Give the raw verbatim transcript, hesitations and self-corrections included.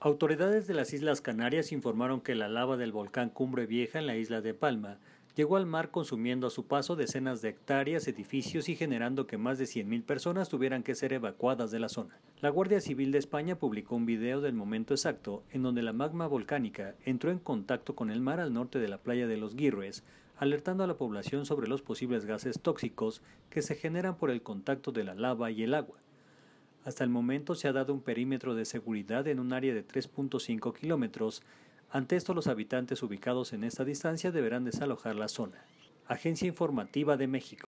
Autoridades de las Islas Canarias informaron que la lava del volcán Cumbre Vieja en la isla de Palma llegó al mar consumiendo a su paso decenas de hectáreas, edificios y generando que más de cien mil personas tuvieran que ser evacuadas de la zona. La Guardia Civil de España publicó un video del momento exacto en donde la magma volcánica entró en contacto con el mar al norte de la playa de Los Guirres, alertando a la población sobre los posibles gases tóxicos que se generan por el contacto de la lava y el agua. Hasta el momento se ha dado un perímetro de seguridad en un área de tres punto cinco kilómetros. Ante esto, los habitantes ubicados en esta distancia deberán desalojar la zona. Agencia Informativa de México.